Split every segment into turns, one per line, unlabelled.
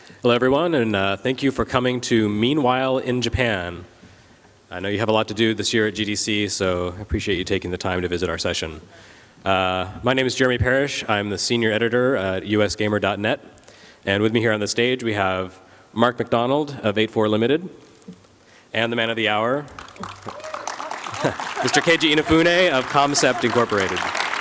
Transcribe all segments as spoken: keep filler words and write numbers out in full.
Hello, everyone, and uh, thank you for coming to Meanwhile in Japan. I know you have a lot to do this year at G D C, so I appreciate you taking the time to visit our session. Uh, my name is Jeremy Parrish. I'm the senior editor at U S Gamer dot net. And with me here on the stage, we have Mark McDonald of eight four Limited, and the man of the hour, Mister Keiji Inafune of Comcept Incorporated.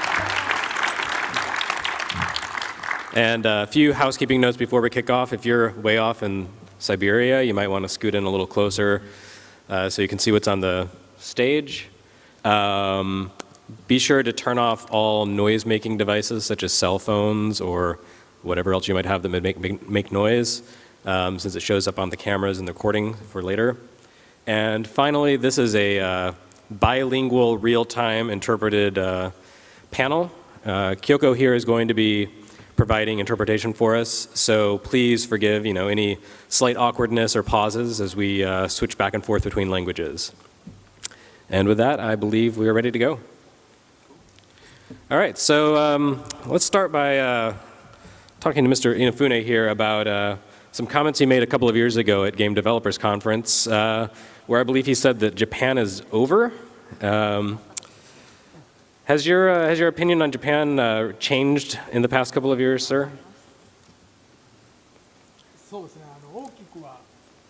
And a few housekeeping notes before we kick off. If you're way off in Siberia, you might want to scoot in a little closer uh, so you can see what's on the stage. Um, be sure to turn off all noise-making devices, such as cell phones or whatever else you might have that make, make, make noise, um, since it shows up on the cameras and the recording for later. And finally, this is a uh, bilingual, real-time interpreted uh, panel. Uh, Kyoko here is going to be providing interpretation for us, so please forgive, you know, any slight awkwardness or pauses as we uh, switch back and forth between languages. And with that, I believe we are ready to go. All right, so um, let's start by uh, talking to Mister Inafune here about uh, some comments he made a couple of years ago at Game Developers Conference, uh, where I believe he said that Japan is over. Um, Has your, uh, has your opinion on Japan uh, changed in the past couple of years, sir?
そうですね、あの大きくは。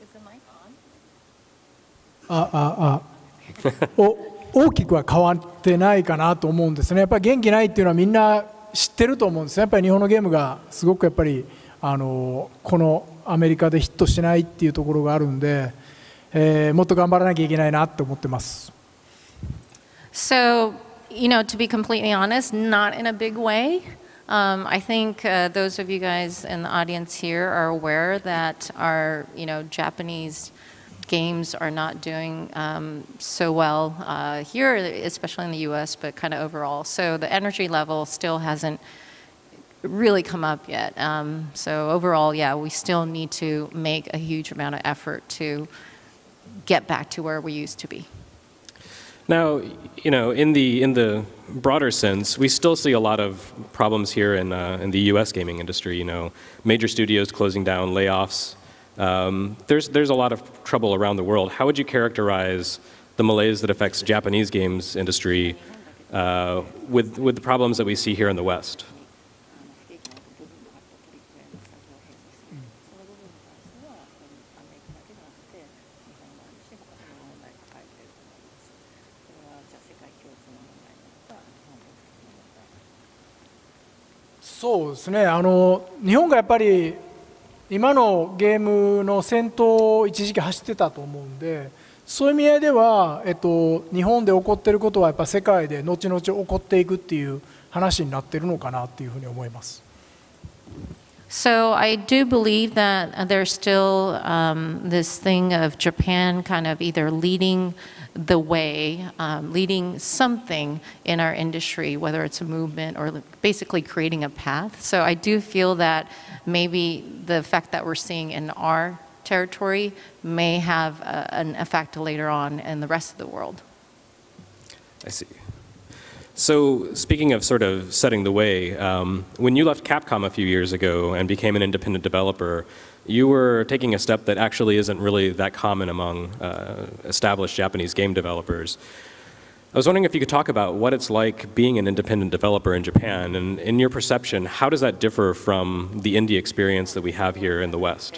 あああお大きくは変わってないかなと思うんですね。やっぱり元気ないっていうのはみんな知ってると思うんですね。やっぱり日本のゲームがすごくやっぱりあのこのアメリカでヒットしないっていうところがあるんで、えー、もっと頑張らなきゃいけないなと思ってます。
So, you know, to be completely honest, not in a big way. Um, I think uh, those of you guys in the audience here are aware that our, you know, Japanese games are not doing um, so well uh, here, especially in the U S, but kind of overall. So the energy level still hasn't really come up yet. Um, so overall, yeah, we still need to make a huge amount of effort to get back to where we used to be.
Now, you know, in the in the broader sense, we still see a lot of problems here in uh, in the U S gaming industry. You know, major studios closing down, layoffs. Um, there's there's a lot of trouble around the world. How would you characterize the malaise that affects Japanese games industry uh, with with the problems that we see here in the West?
そうですね、あの日本がやっぱり今のゲームの先頭を一時期走ってたと思うんで、そういう意味合いでは、えっと、日本で起こっていることはやっぱ世界で後々起こっていくっていう話になっているのかなっていうふうに思います。
So I do believe that there's still um, this thing of Japan kind of either leading the way, um, leading something in our industry, whether it's a movement or basically creating a path. So I do feel that maybe the effect that we're seeing in our territory may have a, an effect later on in the rest of the world.
I see. So speaking of sort of setting the way, um, when you left Capcom a few years ago and became an independent developer, you were taking a step that actually isn't really that common among uh, established Japanese game developers. I was wondering if you could talk about what it's like being an independent developer in Japan, and in your perception, how does that differ from the indie experience that we have here in the West?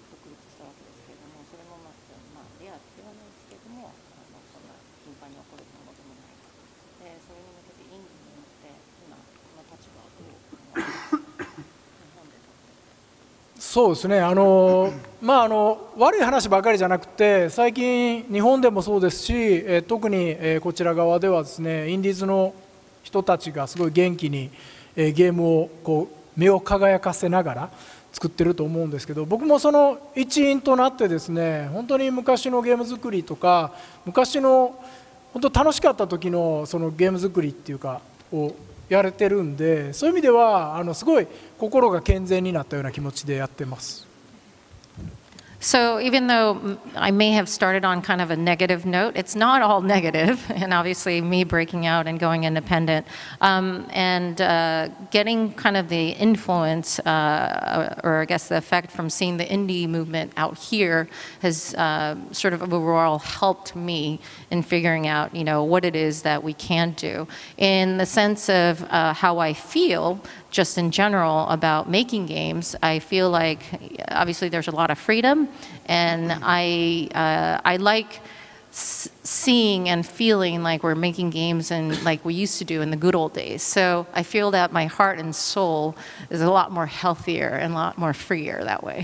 そうですね、あのまあ、あの悪い話ばかりじゃなくて、最近日本でもそうですし、えー、特に、えー、こちら側ではですね、インディーズの人たちがすごい元気に、えー、ゲームをこう目を輝かせながら作ってると思うんですけど、僕もその一員となってですね、本当に昔のゲーム作りとか、昔の本当楽しかった時のそのゲーム作りっていうかをやれてるんで、そういう意味ではあのすごい心が健全になったような気持ちでやってます。
So even though mm, I may have started on kind of a negative note, it's not all negative, and obviously me breaking out and going independent, um, and uh, getting kind of the influence, uh, or I guess the effect from seeing the indie movement out here has uh, sort of overall helped me in figuring out, you know, what it is that we can do. In the sense of uh, how I feel, just in general about making games, I feel like obviously there's a lot of freedom, and I uh, I like s seeing and feeling like we're making games and like we used to do in the good old days. So I feel that my heart and soul is a lot more healthier and a lot more freer that way.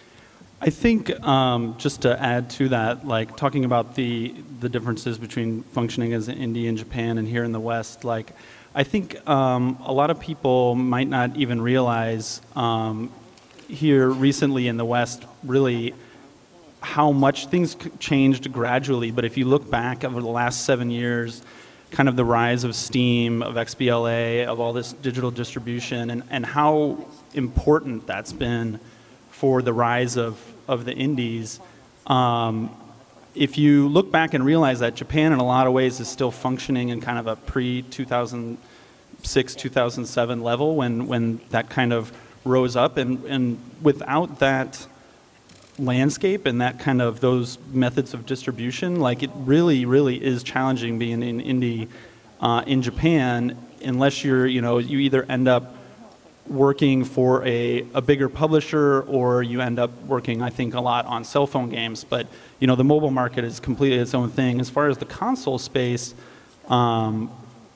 I think um, just to add to that, like talking about the the differences between functioning as an indie in Japan and here in the West, like I think um, a lot of people might not even realize um, here recently in the West really how much things changed gradually. But if you look back over the last seven years, kind of the rise of Steam, of X B L A, of all this digital distribution, and, and how important that's been for the rise of, of the indies. Um, if you look back and realize that Japan in a lot of ways is still functioning in kind of a pre two thousand six, two thousand seven level when, when that kind of rose up, and, and without that landscape and that kind of those methods of distribution, like it really, really is challenging being in indie uh, in Japan unless you're, you know, you either end up working for a, a bigger publisher or you end up working, I think, a lot on cell phone games. But, you know, the mobile market is completely its own thing. As far as the console space, um,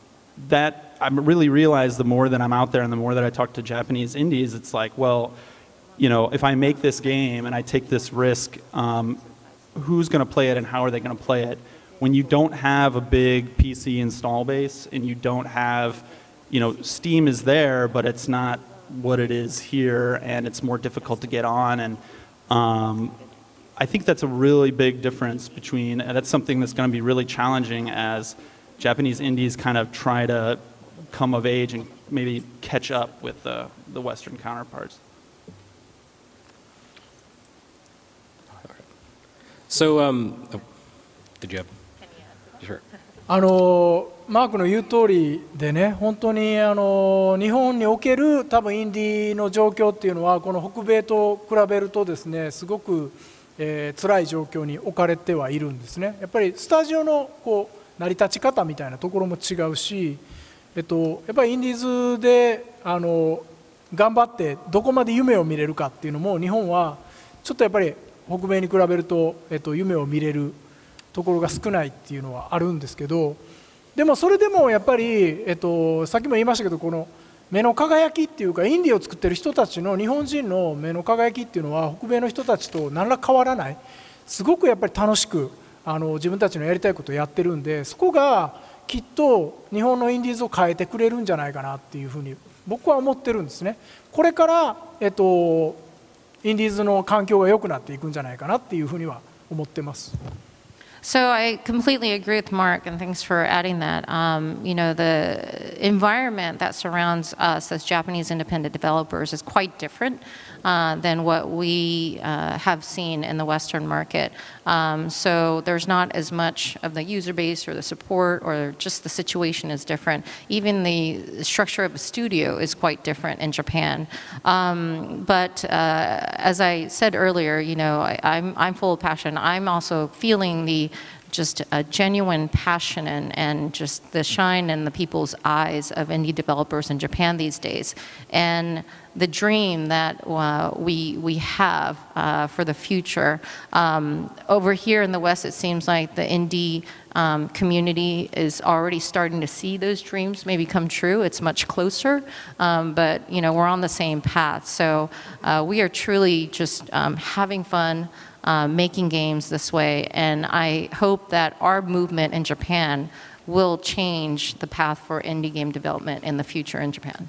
that I really realize the more that I'm out there and the more that I talk to Japanese indies, it's like, well, you know, if I make this game and I take this risk, um, who's going to play it and how are they going to play it? When you don't have a big P C install base and you don't have, you know, Steam is there, but it's not what it is here, and it's more difficult to get on. And um, I think that's a really big difference between, and that's something that's going to be really challenging as Japanese indies kind of try to come of age and maybe catch up with the, the Western counterparts.
So, um, oh, did you have? Sure.
あのマークの言う通りでね、本当にあの日本における多分インディーの状況っていうのはこの北米と比べるとですね、すごく、えー、辛い状況に置かれてはいるんですね。やっぱりスタジオのこう成り立ち方みたいなところも違うし、えっと、やっぱりインディーズであの頑張ってどこまで夢を見れるかっていうのも日本はちょっとやっぱり北米に比べると、えっと、夢を見れるところが少ないっていうのはあるんですけど、でもそれでもやっぱり、えっと、さっきも言いましたけど、この目の輝きっていうかインディーを作ってる人たちの日本人の目の輝きっていうのは北米の人たちと何ら変わらない、すごくやっぱり楽しくあの自分たちのやりたいことをやってるんで、そこがきっと日本のインディーズを変えてくれるんじゃないかなっていうふうに僕は思ってるんですね。これから、えっと、インディーズの環境が良くなっていくんじゃないかなっていうふうには思ってます。
So I completely agree with Mark, and thanks for adding that. Um, you know, the environment that surrounds us as Japanese independent developers is quite different uh, than what we uh, have seen in the Western market. Um, so there's not as much of the user base or the support, or just the situation is different. Even the structure of a studio is quite different in Japan. Um, but uh, as I said earlier, you know, I, I'm, I'm full of passion. I'm also feeling the just a genuine passion and, and just the shine in the people's eyes of indie developers in Japan these days. And the dream that uh, we, we have uh, for the future. Um, over here in the West, it seems like the indie um, community is already starting to see those dreams maybe come true. It's much closer, um, but you know, we're on the same path. So uh, we are truly just um, having fun, Uh, making games this way, and I hope that our movement in Japan will change the path for indie game development in the future in Japan.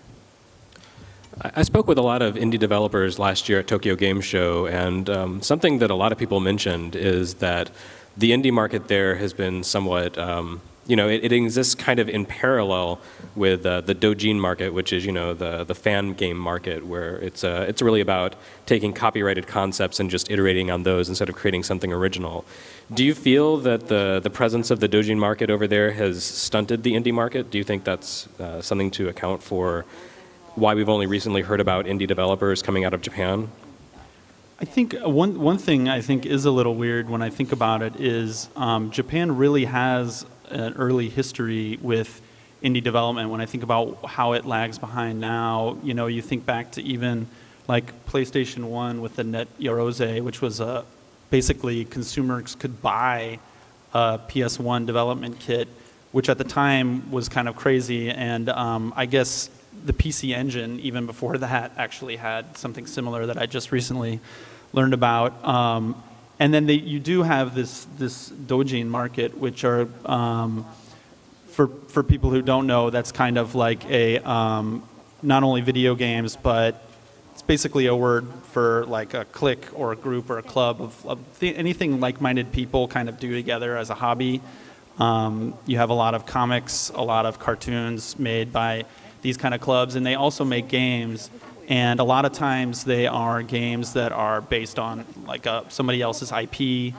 I spoke with a lot of indie developers last year at Tokyo Game Show, and um, something that a lot of people mentioned is that the indie market there has been somewhat um, you know, it, it exists kind of in parallel with uh, the Dojin market, which is, you know, the, the fan game market, where it's, uh, it's really about taking copyrighted concepts and just iterating on those instead of creating something original. Do you feel that the, the presence of the Dojin market over there has stunted the indie market? Do you think that's uh, something to account for why we've only recently heard about indie developers coming out of Japan?
I think one, one thing I think is a little weird when I think about it is um, Japan really has an early history with indie development. When I think about how it lags behind now, you know, you think back to even like PlayStation one with the Net Yorose, which was a, basically consumers could buy a P S one development kit, which at the time was kind of crazy. And um, I guess the P C Engine, even before that, actually had something similar that I just recently learned about. Um, And then they, you do have this this Dojin market, which are um, for for people who don't know, that's kind of like a um, not only video games, but it's basically a word for like a clique or a group or a club of, of th anything like-minded people kind of do together as a hobby. Um, you have a lot of comics, a lot of cartoons made by these kind of clubs, and they also make games. And a lot of times they are games that are based on like a, somebody else's I P,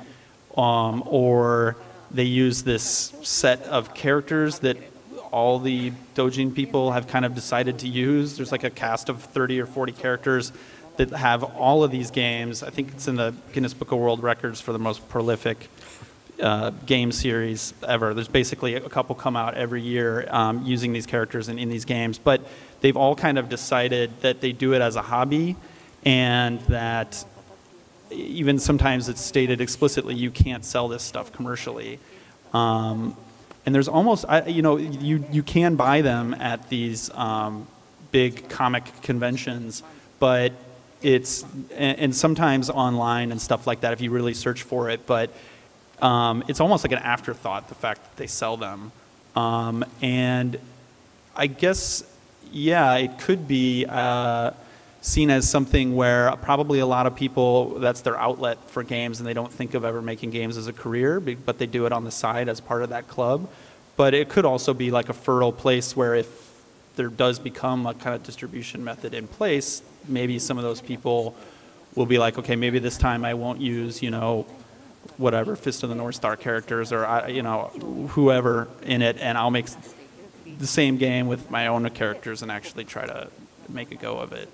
um, or they use this set of characters that all the Dojin people have kind of decided to use. There's like a cast of thirty or forty characters that have all of these games. I think it's in the Guinness Book of World Records for the most prolific uh, game series ever. There's basically a couple come out every year um, using these characters in, in these games. But they've all kind of decided that they do it as a hobby, and that even sometimes it's stated explicitly you can't sell this stuff commercially. Um, and there's almost, I, you know, you, you can buy them at these um, big comic conventions, but it's, and, and sometimes online and stuff like that if you really search for it, but um, it's almost like an afterthought, the fact that they sell them. Um, and I guess, yeah, it could be uh, seen as something where probably a lot of people, that's their outlet for games, and they don't think of ever making games as a career, but they do it on the side as part of that club. But it could also be like a fertile place where if there does become a kind of distribution method in place, maybe some of those people will be like, okay, maybe this time I won't use, you know, whatever, Fist of the North Star characters or, you know, whoever in it, and I'll make the same game with my own characters and actually try to make a go of it.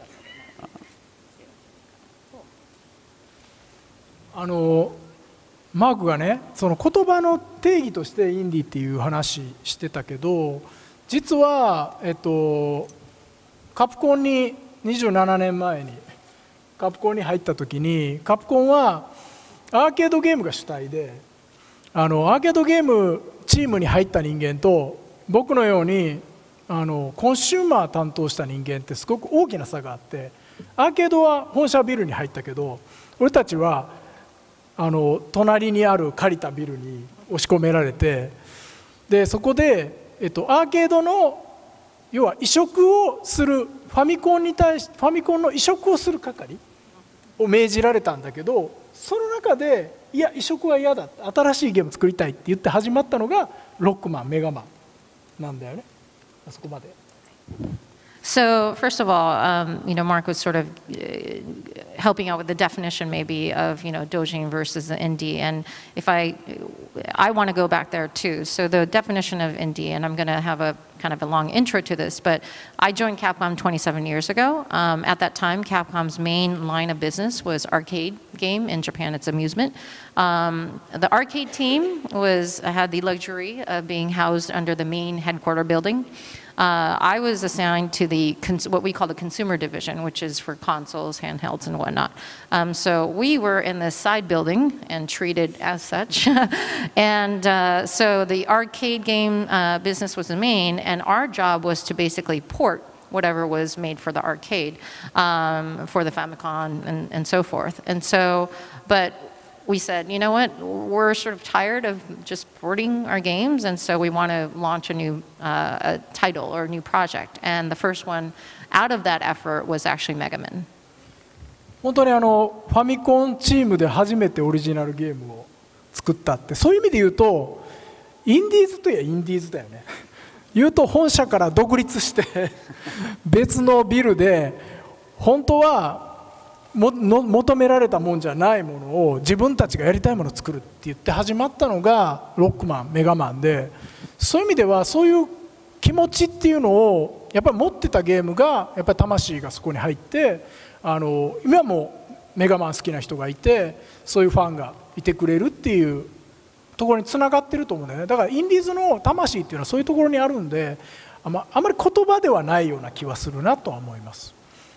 あのマークがね、その言葉の定義としてインディっていう話してたけど、実は、えっと、カプコンににじゅうななねんまえにカプコンに入った時に、カプコンはアーケードゲームが主体で、あのアーケードゲームチームに入った人間と僕のようにあのコンシューマー担当した人間ってすごく大きな差があって、アーケードは本社ビルに入ったけど、俺たちはあの隣にある借りたビルに押し込められて、でそこで、えっと、アーケードの要は移植をするファミコンに対しファミコンの移植をする係を命じられたんだけど、その中でいや移植は嫌だ、新しいゲーム作りたいって言って始まったのがロックマンメガマンなんだよね、あそこまで。
So first of all, um, you know, Mark was sort of uh, helping out with the definition maybe of, you know, Dojin versus the indie. And if I, I want to go back there too. So the definition of indie, and I'm going to have a kind of a long intro to this, but I joined Capcom twenty-seven years ago. Um, at that time, Capcom's main line of business was arcade game. In Japan, it's amusement. Um, the arcade team was had the luxury of being housed under the main headquarter building. Uh, I was assigned to the what we call the consumer division, which is for consoles, handhelds, and whatnot. Um, so we were in this side building and treated as such. and uh, so the arcade game uh, business was the main, and our job was to basically port whatever was made for the arcade, um, for the Famicom, and, and so forth. And so, but we said, you know what, we're sort of tired of just porting our games, and so we want to launch a new uh, a title or a new project. And the first one out of that effort was actually Mega Man.
本当にあのファミコンチームで初めてオリジナルゲームを作ったって、そういう意味で言うとインディーズといえばインディーズだよね。言うと本社から独立して別のビルで本当はもの求められたもんじゃないものを自分たちがやりたいものを作るって言って始まったのがロックマン、メガマンで、そういう意味ではそういう気持ちっていうのをやっぱり持ってたゲームがやっぱり魂がそこに入って、あの今もメガマン好きな人がいてそういうファンがいてくれるっていうところにつながってると思うんだよね。だからインディーズの魂っていうのはそういうところにあるんで、あま、あまり言葉ではないような気はするなとは思います。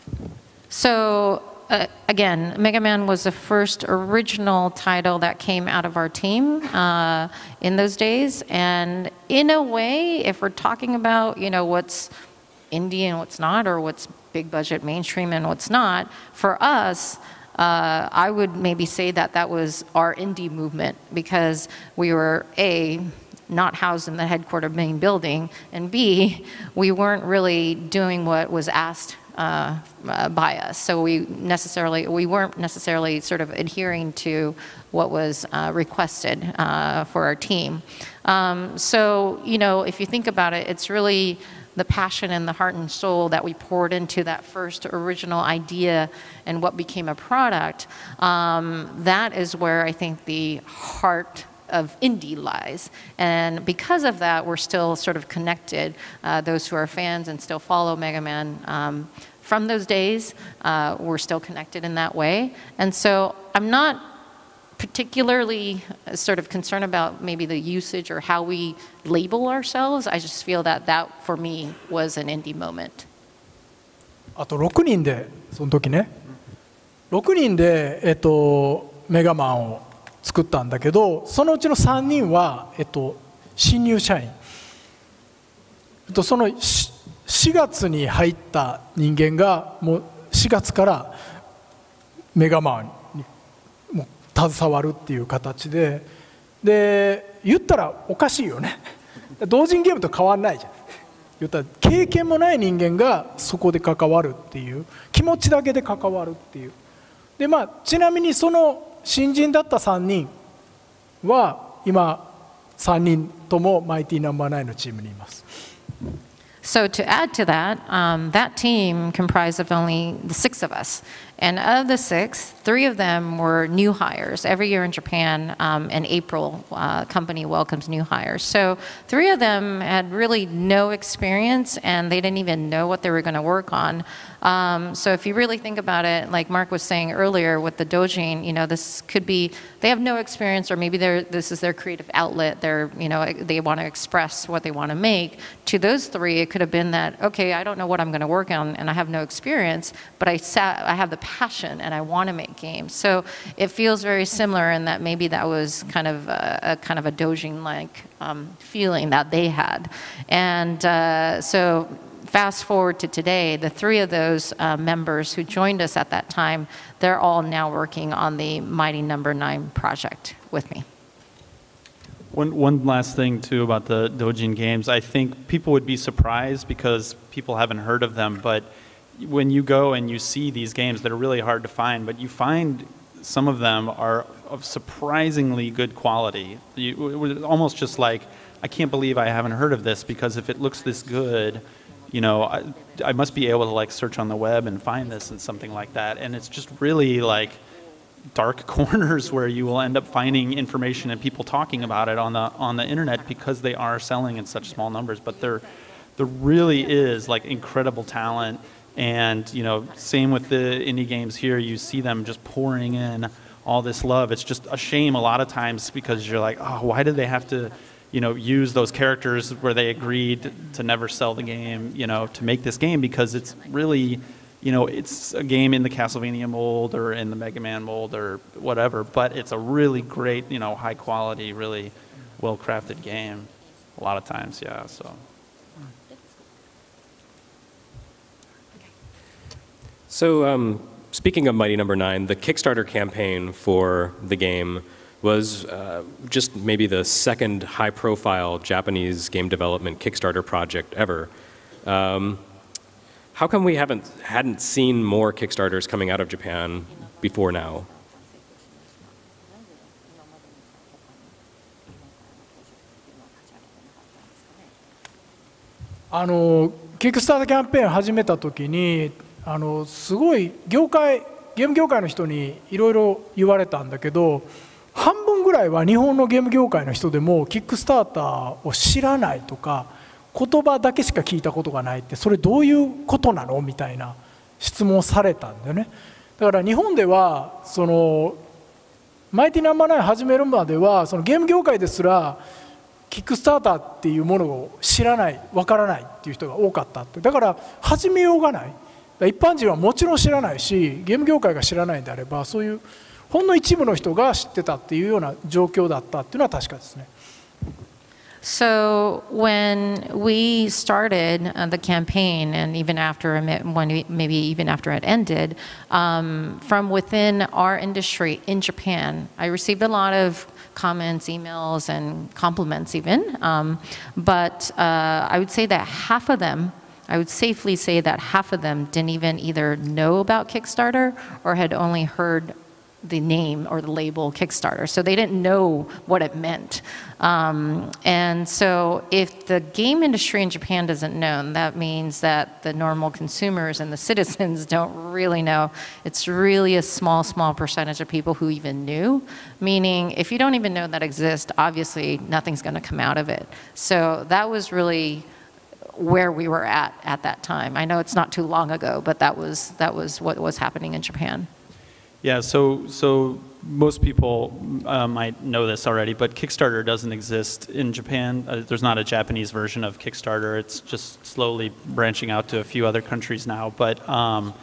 So uh, again, Mega Man was the first original title that came out of our team uh, in those days, and in a way, if we're talking about, you know, what's indie and what's not, or what's big budget mainstream and what's not, for us, uh, I would maybe say that that was our indie movement, because we were A, not housed in the headquarter main building, and B, we weren't really doing what was asked uh, uh, by us. So we necessarily, we weren't necessarily sort of adhering to what was uh, requested uh, for our team. Um, so, you know, if you think about it, it's really the passion and the heart and soul that we poured into that first original idea and what became a product. Um, that is where I think the heart of indie lies. And because of that, we're still sort of connected, uh, those who are fans and still follow Mega Man um, from those days, uh, we're still connected in that way. And so I'm not particularly sort of concerned about maybe the usage or how we label ourselves. I just feel that that, for me, was an indie moment.
あとろくにんで、その時ね、ろくにんで、えっと、メガマンを作ったんだけど、そのうちのさんにんは、えっと、新入社員、えっと、そのしがつに入った人間がもうしがつからメガマンにもう携わるっていう形で、で言ったらおかしいよね。同人ゲームと変わんないじゃん。言ったら経験もない人間がそこで関わるっていう、気持ちだけで関わるっていう。でまあちなみにその新人だったさんにんは今さんにんともマイティナンバーナインのチームにいます。
So to add to that, um, that team comprised of only the six of us. And of the six, three of them were new hires. Every year in Japan, um, in April, uh, company welcomes new hires. So three of them had really no experience, and they didn't even know what they were going to work on. Um, so if you really think about it, like Mark was saying earlier with the Dojin, you know, this could be, they have no experience, or maybe they're, this is their creative outlet. They're, you know, they want to express what they want to make. To those three, it could have been that, okay, I don't know what I'm going to work on, and I have no experience, but I sat, I have the passion and I want to make games. So it feels very similar in that maybe that was kind of a, a kind of a Dojin-like um, feeling that they had. And uh, so fast forward to today, the three of those uh, members who joined us at that time, they're all now working on the Mighty Number Nine project with me.
One, one last thing too about the Dojin games, I think people would be surprised because people haven't heard of them, but when you go and you see these games that are really hard to find, but you find some of them are of surprisingly good quality. You, almost just like, I can't believe I haven't heard of this, because if it looks this good, you know, I, I must be able to like search on the web and find this and something like that. And it's just really like dark corners where you will end up finding information and people talking about it on the on the internet because they are selling in such small numbers. But there, there really is like incredible talent. And, you know, same with the indie games here, you see them just pouring in all this love. It's just a shame a lot of times because you're like, oh, why did they have to, you know, use those characters where they agreed to never sell the game, you know, to make this game, because it's really, you know, it's a game in the Castlevania mold or in the Mega Man mold or whatever, but it's a really great, you know, high quality, really well-crafted game a lot of times, yeah, so.
So um, speaking of Mighty Number Nine, the Kickstarter campaign for the game was uh, just maybe the second high-profile Japanese game development Kickstarter project ever. Um, how come we haven't hadn't seen more Kickstarters coming out of Japan before now?
あのキックスターターキャンペーン始めた時にあのすごい業界ゲーム業界の人にいろいろ言われたんだけど、半分ぐらいは日本のゲーム業界の人でもキックスターターを知らないとか、言葉だけしか聞いたことがないって、それどういうことなのみたいな質問をされたんだよね。だから日本ではそのマイティナンバーナイン始めるまではそのゲーム業界ですらキックスターターっていうものを知らない、わからないっていう人が多かったって。だから始めようがない。一般人はもちろん知らないし、ゲーム業界が知らないんであれば、そういうほんの一部の人が知ってたっていうような状況だったっていうのは確かですね。
So when we started uh, the campaign, and even after, when we, maybe even after it ended, um, from within our industry in Japan, I received a lot of comments, emails, and compliments even. Um, but uh, I would say that half of them, I would safely say that half of them didn't even either know about Kickstarter or had only heard the name or the label Kickstarter. So they didn't know what it meant. Um, and so if the game industry in Japan doesn't know, that means that the normal consumers and the citizens don't really know. It's really a small, small percentage of people who even knew. Meaning, if you don't even know that exists, obviously nothing's going to come out of it. So that was really where we were at at that time. I know it's not too long ago, but that was, that was what was happening in Japan.
Yeah, so so most people uh, might know this already, but Kickstarter doesn't exist in Japan. Uh, there's not a Japanese version of Kickstarter. It's just slowly branching out to a few other countries now. But um,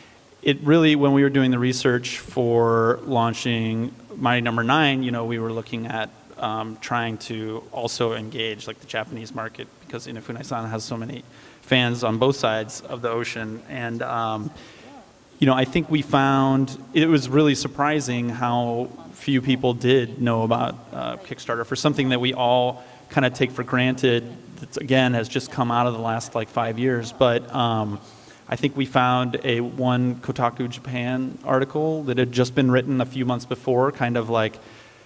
it really, when we were doing the research for launching Mighty Number Nine, you know, we were looking at um, trying to also engage like the Japanese market, because Inafune-san has so many fans on both sides of the ocean. And um, you know, I think we found it was really surprising how few people did know about uh, Kickstarter for something that we all kind of take for granted. That again has just come out of the last like five years. But um, I think we found a one Kotaku Japan article that had just been written a few months before, kind of like,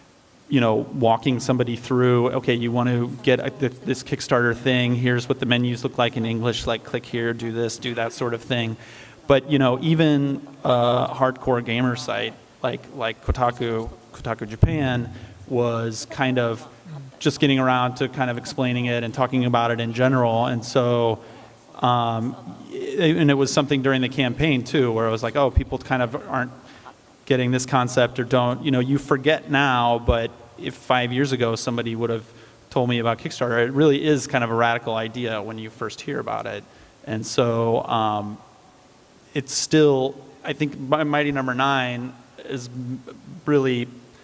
you know, walking somebody through, okay, you want to get a, this Kickstarter thing, here's what the menus look like in English, like click here, do this, do that sort of thing. But you know, even a hardcore gamer site like like Kotaku, Kotaku Japan was kind of just getting around to kind of explaining it and talking about it in general. And so, um, and it was something during the campaign too, where it was like, oh, people kind of aren't getting this concept or don't, you know, you forget now, but if five years ago somebody would have told me about Kickstarter, it really is kind of a radical idea when you first hear about it. And so, um, it's still, I think Mighty Number Nine is really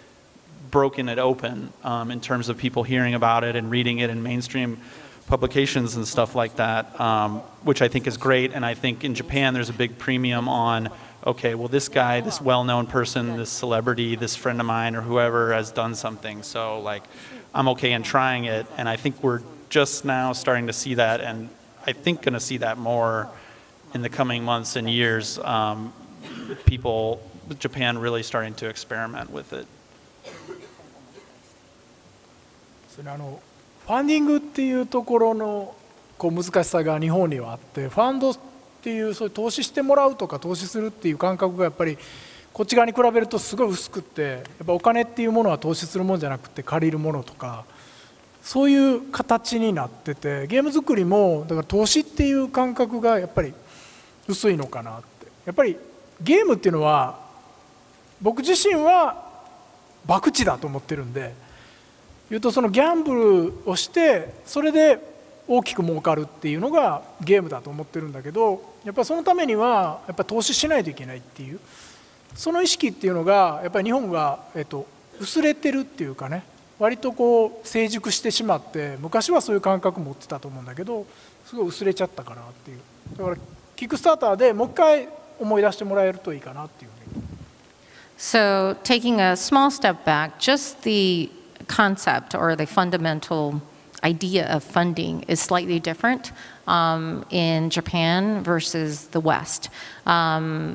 broken it open um, in terms of people hearing about it and reading it in mainstream publications and stuff like that, um, which I think is great. And I think in Japan there's a big premium on, okay, well this guy, this well-known person, this celebrity, this friend of mine or whoever has done something, so like I'm okay in trying it. And I think we're just now starting to see that, and I think going to see that more in the coming months and years, um, people, Japan really starting to experiment with it.
それあのファンディングっていうところのこう難しさが日本にはあって、ファンドっていうそういう投資してもらうとか投資するっていう感覚がやっぱりこっち側に比べるとすごい薄くって、やっぱお金っていうものは投資するものじゃなくて借りるものとか、そういう形になってて、ゲーム作りもだから投資っていう感覚がやっぱり薄いのかなって。やっぱりゲームっていうのは僕自身は博打だと思ってるんで、言うとそのギャンブルをしてそれで大きく儲かるっていうのがゲームだと思ってるんだけど、やっぱりそのためにはやっぱ投資しないといけないっていう、その意識っていうのがやっぱり日本が、えっと、薄れてるっていうかね、割とこう成熟してしまって、昔はそういう感覚持ってたと思うんだけど、すごい薄れちゃったかなっていう。だからキックスターターでもう一回思い出してもらえるといいかなっていう。
So taking a small step back, just the concept or the fundamental idea of funding is slightly different um, in Japan versus the West. Um,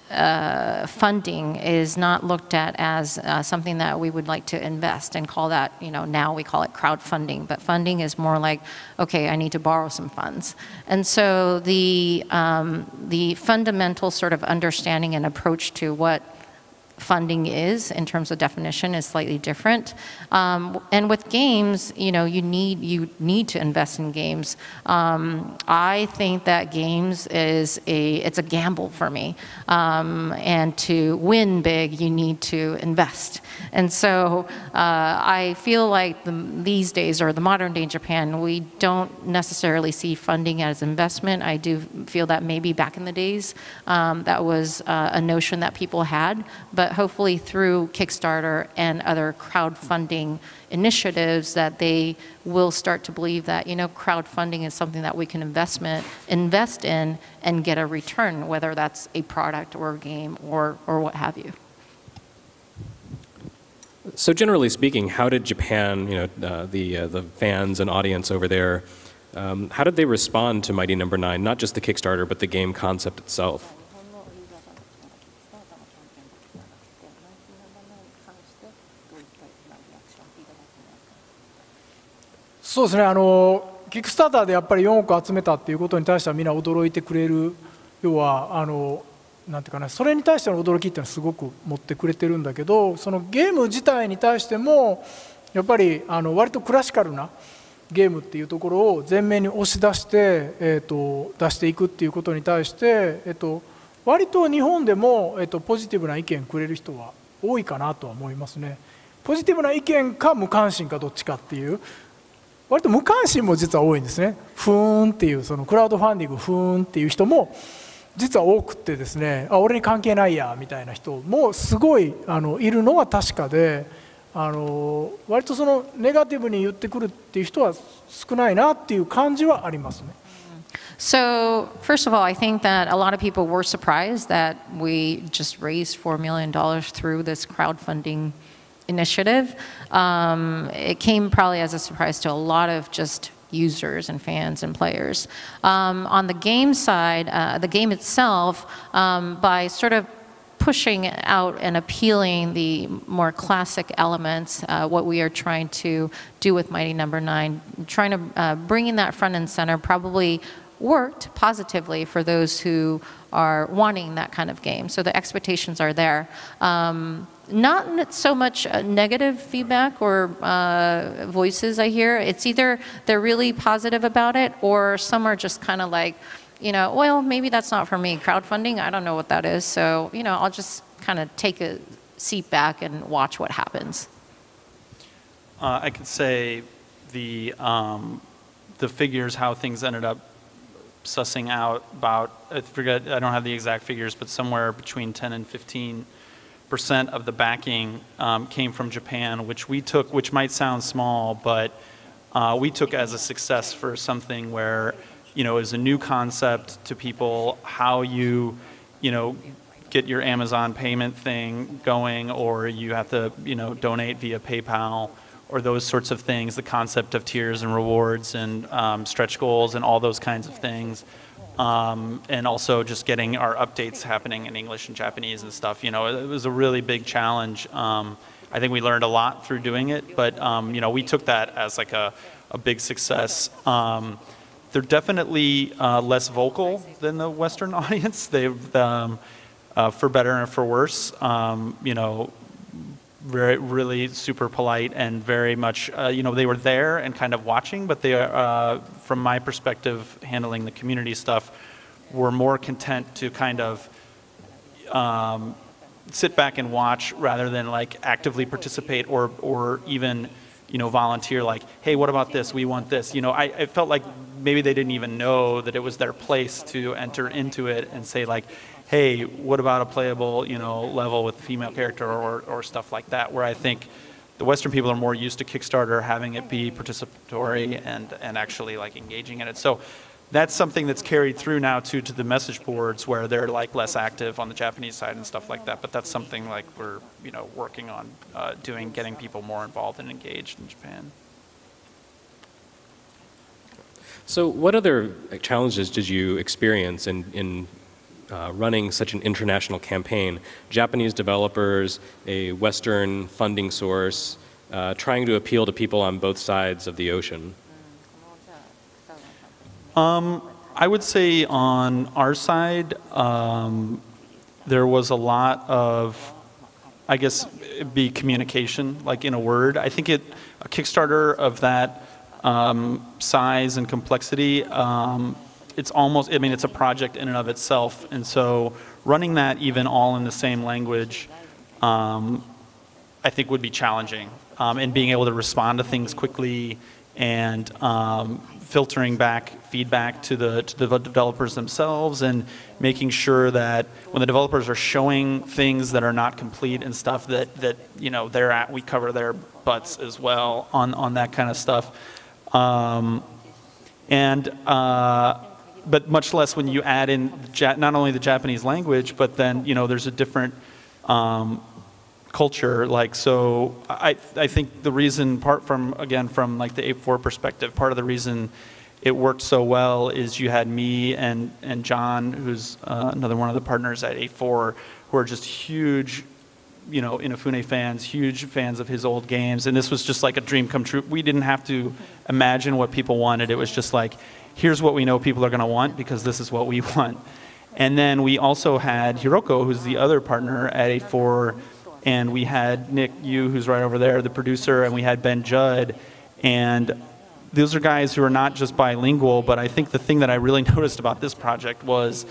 uh, funding is not looked at as uh, something that we would like to invest and call that, you know, now we call it crowdfunding, but funding is more like, okay, I need to borrow some funds. And so the, um, the fundamental sort of understanding and approach to what funding is in terms of definition is slightly different. Um, and with games, you know, you need, you need to invest in games. Um, I think that games is a, it's a gamble for me. Um, and to win big, you need to invest. And so uh, I feel like the, these days, or the modern day Japan, we don't necessarily see funding as investment. I do feel that maybe back in the days, um, that was uh, a notion that people had, but hopefully through Kickstarter and other crowdfunding initiatives that they will start to believe that, you know, crowdfunding is something that we can investment, invest in and get a return, whether that's a product or a game or, or what have you.
So generally speaking, how did Japan, you know, uh, the, uh, the fans and audience over there, um, how did they respond to Mighty Number Nine, not just the Kickstarter, but the game concept itself?
そうですね、あのキックスターターでやっぱりよんおく集めたっていうことに対してはみんな驚いてくれる。要はあのなんていうかな、それに対しての驚きっていうのはすごく持ってくれてるんだけど、そのゲーム自体に対してもやっぱりあの割とクラシカルなゲームっていうところを前面に押し出して、えー、と出していくっていうことに対して、えー、と割と日本でも、えー、とポジティブな意見くれる人は多いかなとは思いますね。ポジティブな意見か無関心かどっちかっていう、割と無関心も実は多いんですね。ふーんっていう、そのクラウドファンディングふーんっていう人も実は多くってですね、あ、俺に関係ないやみたいな人もすごいあのいるのは確かで、あの割とそのネガティブに言ってくるっていう人は少ないなっていう感じはありますね。
So, first of all, I think that a lot of people were surprised that we just raised four million dollars through this crowdfunding initiative. Um, it came probably as a surprise to a lot of just users and fans and players. Um, on the game side, uh, the game itself, um, by sort of pushing out and appealing the more classic elements, uh, what we are trying to do with Mighty Number Nine, trying to uh, bringing that front and center probably worked positively for those who are wanting that kind of game. So the expectations are there. Um, Not so much negative feedback or uh, voices I hear. It's either they're really positive about it, or some are just kind of like, you know, well, maybe that's not for me. Crowdfunding, I don't know what that is. So, you know, I'll just kind of take a seat back and watch what happens.
Uh, I could say the um, the figures, how things ended up sussing out about, I forget, I don't have the exact figures, but somewhere between ten and fifteen percent of the backing um, came from Japan, which we took, which might sound small, but uh, we took as a success for something where, you know, is a new concept to people, how you, you know, get your Amazon payment thing going, or you have to, you know, donate via PayPal, or those sorts of things, the concept of tiers and rewards and um, stretch goals and all those kinds of things. Um, and also just getting our updates happening in English and Japanese and stuff. You know, it was a really big challenge. Um, I think we learned a lot through doing it, but um, you know, we took that as like a, a big success. Um, they're definitely uh, less vocal than the Western audience. They've, um, uh, for better and for worse, um, you know, very, really super polite and very much, uh, you know, they were there and kind of watching, but they are, uh, from my perspective, handling the community stuff, were more content to kind of um, sit back and watch rather than like actively participate or, or even, you know, volunteer like, hey, what about this? We want this. You know, I, I felt like maybe they didn't even know that it was their place to enter into it and say like, hey, what about a playable, you know, level with a female character or, or stuff like that, where I think the Western people are more used to Kickstarter having it be participatory and, and actually like engaging in it. So that's something that's carried through now too to the message boards where they're like less active on the Japanese side and stuff like that. But that's something like we're, you know, working on uh, doing, getting people more involved and engaged in Japan.
So what other challenges did you experience in, in uh, running such an international campaign. Japanese developers, a Western funding source, uh, trying to appeal to people on both sides of the ocean.
Um, I would say on our side, um, there was a lot of, I guess, it'd be communication, like in a word. I think it, a Kickstarter of that um, size and complexity, um, it's almost, I mean, it's a project in and of itself. And so running that even all in the same language, um, I think would be challenging. Um, and being able to respond to things quickly and um, filtering back feedback to the to the developers themselves, and making sure that when the developers are showing things that are not complete and stuff, that that you know they're at, we cover their butts as well on on that kind of stuff, um, and uh, but much less when you add in not only the Japanese language, but then you know there's a different um, culture. Like, so I, I think the reason, part from, again, from like the Ape four perspective, part of the reason it worked so well is you had me and, and John, who's uh, another one of the partners at Ape four, who are just huge, you know, Inafune fans, huge fans of his old games. And this was just like a dream come true. We didn't have to imagine what people wanted. It was just like, here's what we know people are going to want because this is what we want. And then we also had Hiroko, who's the other partner at Ape four, and we had Nick Yu, who's right over there, the producer, and we had Ben Judd. And those are guys who are not just bilingual, but I think the thing that I really noticed about this project was,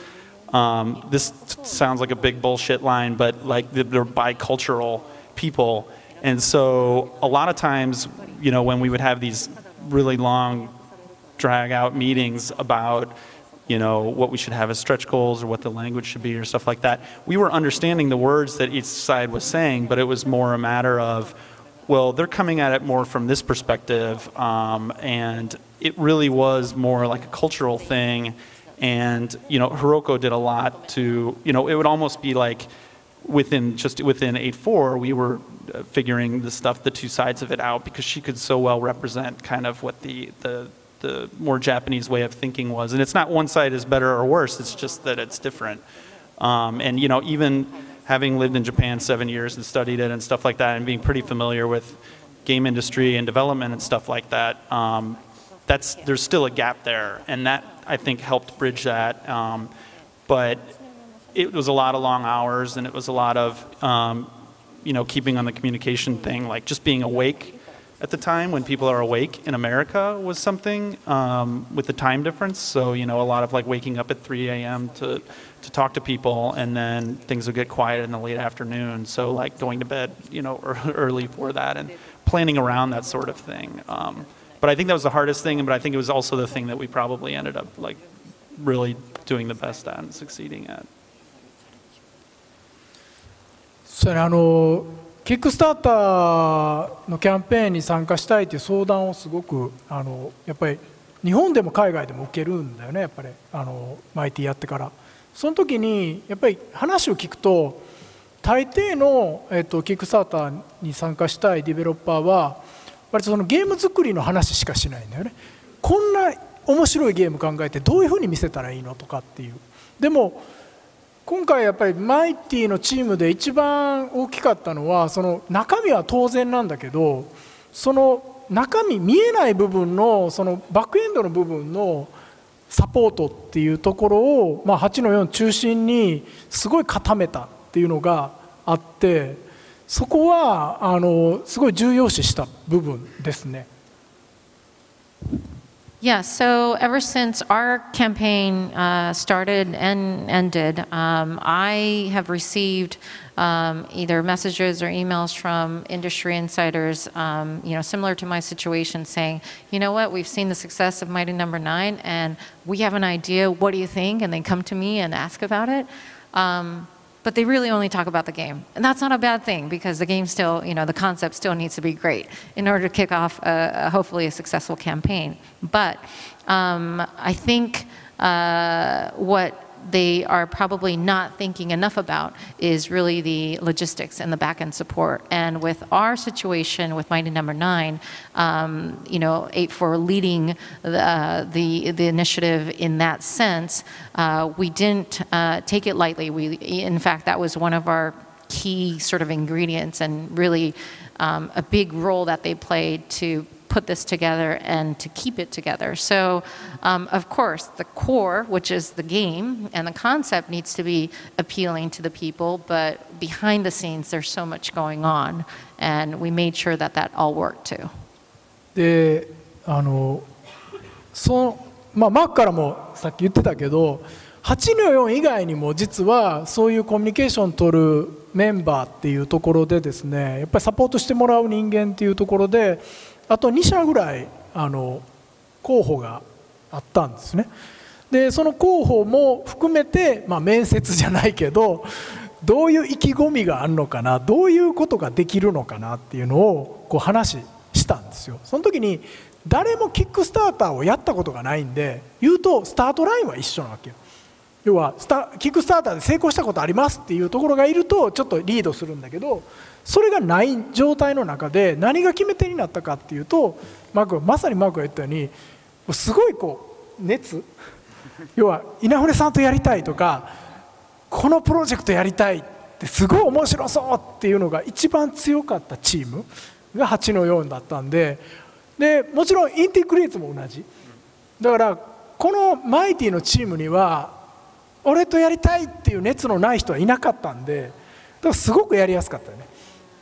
um, this sounds like a big bullshit line, but like they're bicultural people. And so a lot of times, you know, when we would have these really long, drag out meetings about, you know, what we should have as stretch goals or what the language should be or stuff like that, we were understanding the words that each side was saying, but it was more a matter of, well, they're coming at it more from this perspective, um, and it really was more like a cultural thing. And, you know, Hiroko did a lot to, you know, it would almost be like within, just within Ape four, we were figuring the stuff, the two sides of it out, because she could so well represent kind of what the, the, the more Japanese way of thinking was. And it's not one side is better or worse, it's just that it's different. Um, and, you know, even having lived in Japan seven years and studied it and stuff like that, and being pretty familiar with game industry and development and stuff like that, um, that's, there's still a gap there. And that, I think, helped bridge that. Um, but it was a lot of long hours, and it was a lot of, um, you know, keeping on the communication thing, like just being awake at the time when people are awake in America was something, um, with the time difference. So, you know, a lot of like waking up at three A M to, to talk to people, and then things would get quiet in the late afternoon. So like going to bed, you know, early for that, and planning around that sort of thing. Um, but I think that was the hardest thing, but I think it was also the thing that we probably ended up like really doing the best at and succeeding at.
それあのキックスターターのキャンペーンに参加したいという相談をすごくあのやっぱり日本でも海外でも受けるんだよね、やっぱりあのマイティやってから。その時にやっぱり話を聞くと、大抵の、えっと、キックスターターに参加したいディベロッパーは割とそのゲーム作りの話しかしないんだよね。こんな面白いゲーム考えてどういうふうに見せたらいいのとかっていう。でも今回やっぱりマイティのチームで一番大きかったのは、その中身は当然なんだけど、その中身見えない部分のそのバックエンドの部分のサポートっていうところを、まあ、はちのよん中心にすごい固めたっていうのがあって、そこはあのすごい重要視した部分ですね。
Yeah, so ever since our campaign uh, started and ended, um, I have received um, either messages or emails from industry insiders, um, you know, similar to my situation, saying, you know what, we've seen the success of Mighty Number Nine, and we have an idea. What do you think? And they come to me and ask about it. Um, But they really only talk about the game. And that's not a bad thing, because the game still, you know, the concept still needs to be great in order to kick off a, a hopefully a successful campaign. But um, I think uh, what they are probably not thinking enough about is really the logistics and the back-end support. And with our situation with Mighty Number Nine, um, you know, eight four leading the, uh, the the initiative in that sense, uh, we didn't uh, take it lightly. We, in fact, that was one of our key sort of ingredients and really um, a big role that they played to put this together and to keep it together. So, um, of course, the core, which is the game and the concept, needs to be appealing to the people, but behind the scenes, there's so much going on, and we made sure that that all worked too.
で、あの、その、まあ、マックからもさっき言ってたけど、はちのよん以外にも実はそういうコミュニケーション取るメンバーっていうところでですね、やっぱりサポートしてもらう人間っていうところで、あとに社ぐらいあの候補があったんですね。でその候補も含めて、まあ、面接じゃないけどどういう意気込みがあるのかな、どういうことができるのかなっていうのをこう話したんですよ。その時に誰もキックスターターをやったことがないんで言うとスタートラインは一緒なわけよ。要はスタキックスターターで成功したことありますっていうところがいるとちょっとリードするんだけど、それがない状態の中で何が決め手になったかっていうと、マークまさにマークが言ったようにすごいこう熱、要は稲船さんとやりたいとかこのプロジェクトやりたいってすごい面白そうっていうのが一番強かったチームがはちのよんだったんで、でもちろんインテグレーツも同じだから、このマイティのチームには俺とやりたいっていう熱のない人はいなかったんで、だからすごくやりやすかったよね。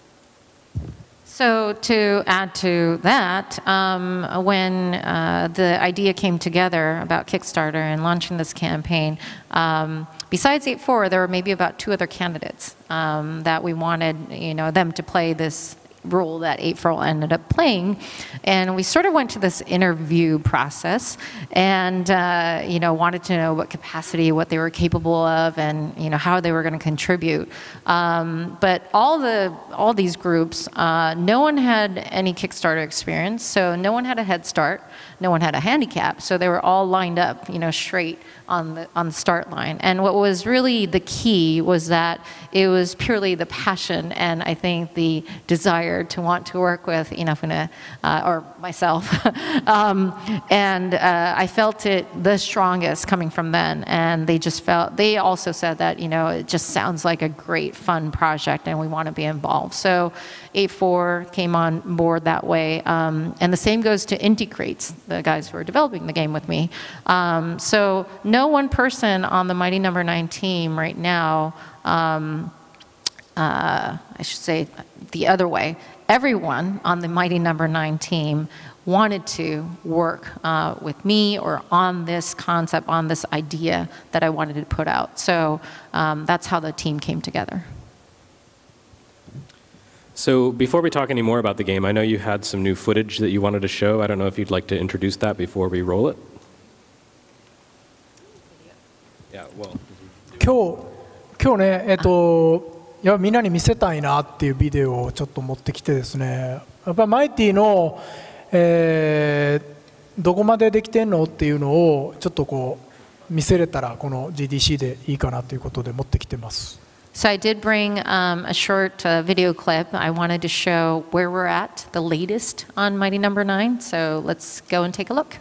So to add to that, um, when uh, the idea came together about Kickstarter and launching this campaign, um, besides eight four, there were maybe about two other candidates um, that we wanted, you know, them to play this role that eight four ended up playing, and we sort of went to this interview process and uh, you know, wanted to know what capacity, what they were capable of, and you know, how they were going to contribute. Um, but all the all these groups, uh, no one had any Kickstarter experience, so no one had a head start, no one had a handicap, so they were all lined up, you know, straight on the on the start line. And what was really the key was that it was purely the passion and I think the desire to want to work with Inafune uh, or myself. um, and uh, I felt it the strongest coming from them. And they just felt, they also said that, you know, it just sounds like a great fun project and we want to be involved. So eight four came on board that way. Um, and the same goes to Integrates, the guys who are developing the game with me. Um, so no one person on the Mighty Number Nine team right now, um, uh, I should say the other way, everyone on the Mighty Number Nine team wanted to work uh, with me or on this concept, on this idea that I wanted to put out. So um, that's how the team came together.
So before we talk any more about the game, I know you had some new footage that you wanted to show. I don't know if you'd like to introduce that before we roll it. Yeah, well.
今日今日ね、えっといやみんなに見せたいなっていうビデオをちょっと持ってきてですね、やっぱりマイティの、えー、どこまでできてんのっていうのをちょっとこう見せれたらこの ジーディーシー でいいかなということで持ってきてます。
So I did bring um, a short uh, video clip. I wanted to show where we're at, the latest on Mighty Number Nine. So let's go and take a look.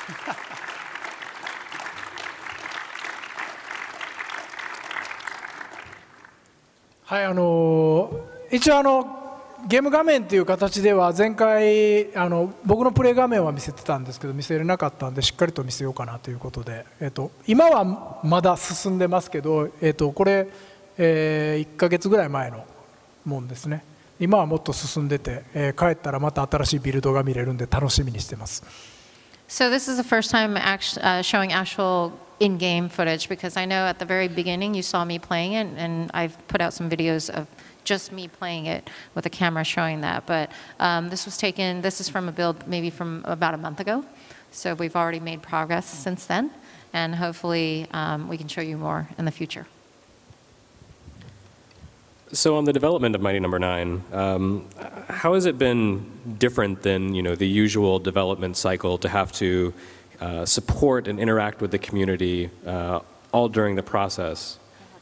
はい、あの一応あのゲーム画面という形では前回あの僕のプレイ画面は見せてたんですけど見せれなかったんでしっかりと見せようかなということで、えっと、今はまだ進んでますけど、えっと、これ、えー、いっかげつぐらい前のもんですね。今はもっと進んでて、えー、帰ったらまた新しいビルドが見れるんで楽しみにしてます。
So this is the first time act, uh, showing actual in-game footage, because I know at the very beginning you saw me playing it, and I've put out some videos of just me playing it with a camera showing that. But um, this was taken, this is from a build maybe from about a month ago. So we've already made progress since then, and hopefully um, we can show you more in the future.
So on the development of Mighty Number Nine, um, how has it been different than you know the usual development cycle to have to uh, support and interact with the community uh, all during the process?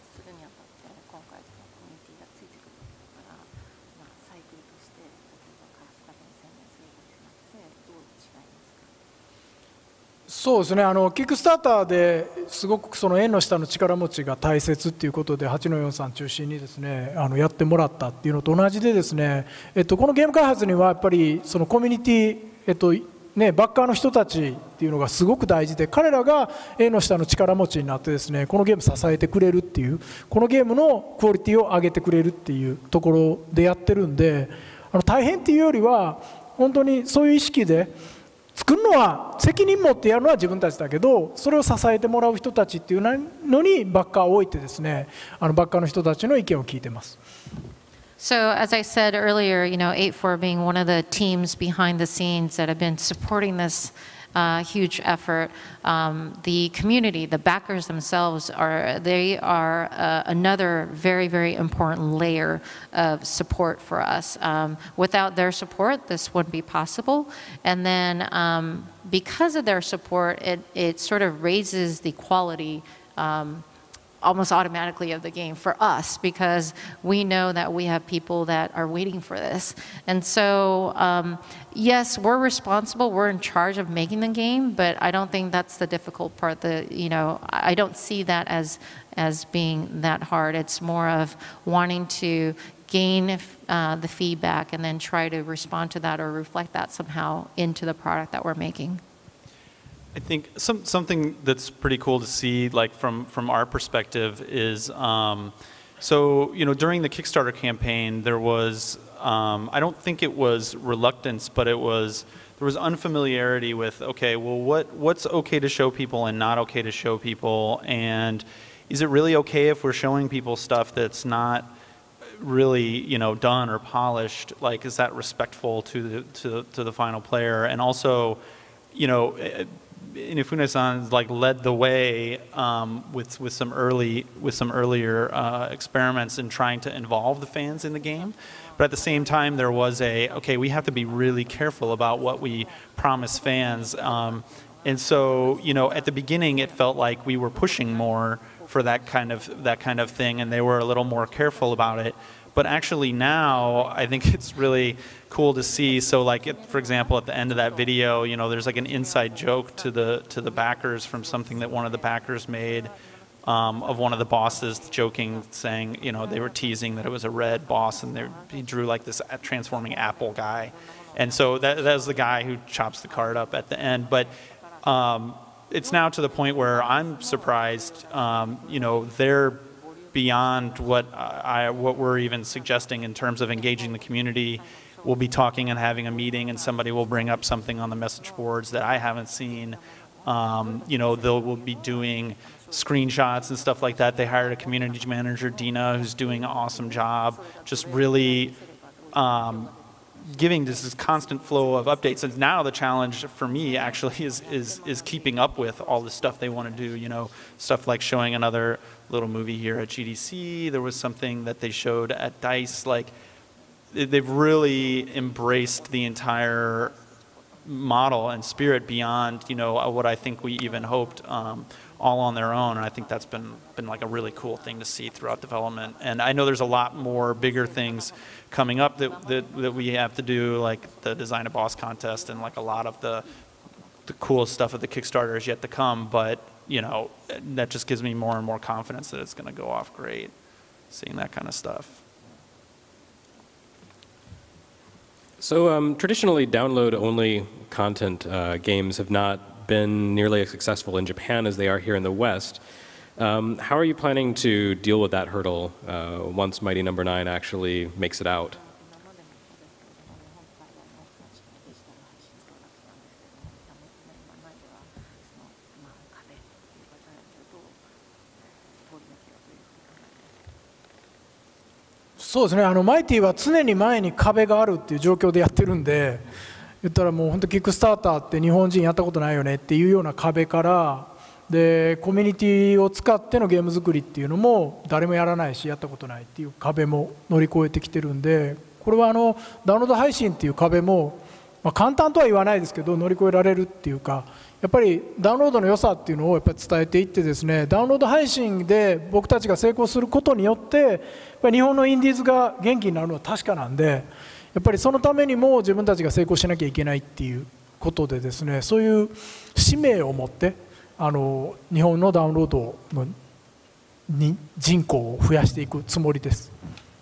So そうですね、あのキックスターターですごくその縁の下の力持ちが大切っていうことではちのよんさん中心にですねあのやってもらったっていうのと同じでですね、えっと、このゲーム開発にはやっぱりそのコミュニティ、えっとね、バッカーの人たちっていうのがすごく大事で、彼らが縁の下の力持ちになってですねこのゲーム支えてくれるっていう、このゲームのクオリティを上げてくれるっていうところでやってるんで、あの大変っていうよりは本当にそういう意識で作るのは責任持ってやるのは自分たちだけど、それを支えてもらう人たちっていうのにバッカーを置いてですね、あのバッカーの人たちの意見を聞いてます。
So as I said earlier, you know, eight four being one of the teams behind the scenes that have been supporting this uh, huge effort, um, the community, the backers themselves are, they are uh, another very, very important layer of support for us. Um, without their support, this wouldn't be possible. And then um, because of their support, it, it sort of raises the quality um, almost automatically of the game for us, because we know that we have people that are waiting for this. And so, um, yes, we're responsible, we're in charge of making the game, but I don't think that's the difficult part. The, you know, I don't see that as, as being that hard. It's more of wanting to gain uh, the feedback and then try to respond to that or reflect that somehow into the product that we're making.
I think some, something that's pretty cool to see, like from, from our perspective, is um, so you know during the Kickstarter campaign there was um, I don't think it was reluctance, but it was there was unfamiliarity with okay, well what what's okay to show people and not okay to show people, and is it really okay if we're showing people stuff that's not really you know done or polished? Like, is that respectful to the to to the final player? And also, you know. Inafune-san like led the way um, with with some early with some earlier uh, experiments in trying to involve the fans in the game, but at the same time there was a okay, we have to be really careful about what we promise fans, um, and so you know at the beginning it felt like we were pushing more for that kind of that kind of thing, and they were a little more careful about it. But actually now, I think it's really cool to see. So like, it, for example, at the end of that video, you know, there's like an inside joke to the to the backers from something that one of the backers made um, of one of the bosses joking, saying, you know, they were teasing that it was a red boss, and they, he drew like this transforming apple guy. And so that, that was the guy who chops the card up at the end. But um, it's now to the point where I'm surprised, um, you know, they're beyond what I, what we're even suggesting in terms of engaging the community. We'll be talking and having a meeting, and somebody will bring up something on the message boards that I haven't seen. Um, you know, they'll will be doing screenshots and stuff like that. They hired a community manager, Dina, who's doing an awesome job, just really um, giving this, this constant flow of updates. And now the challenge for me actually is is is keeping up with all the stuff they want to do. You know, stuff like showing another little movie here at G D C. There was something that they showed at DICE. Like, they've really embraced the entire model and spirit beyond, you know, what I think we even hoped, um, all on their own. And I think that's been been like a really cool thing to see throughout development. And I know there's a lot more bigger things coming up that that, that we have to do, like the Design a Boss contest and like a lot of the the coolest stuff of the Kickstarter is yet to come, but you know, that just gives me more and more confidence that it's going to go off great, seeing that kind of stuff.
So um, traditionally, download-only content uh, games have not been nearly as successful in Japan as they are here in the West. Um, how are you planning to deal with that hurdle uh, once Mighty Number Nine actually makes it out?
そうですね、あのマイティは常に前に壁があるっていう状況でやってるんで、言ったらもう本当キックスターターって日本人やったことないよねっていうような壁から、でコミュニティを使ってのゲーム作りっていうのも誰もやらないしやったことないっていう壁も乗り越えてきてるんで、これはあのダウンロード配信っていう壁も、まあ、簡単とは言わないですけど乗り越えられるっていうか、やっぱりダウンロードの良さっていうのをやっぱり伝えていってですね、ダウンロード配信で僕たちが成功することによってやっぱり日本のインディーズが元気になるのは確かなんで、やっぱりそのためにも自分たちが成功しなきゃいけないっていうことでですね、そういう使命を持ってあの日本のダウンロードのに人口を増やしていくつもりです。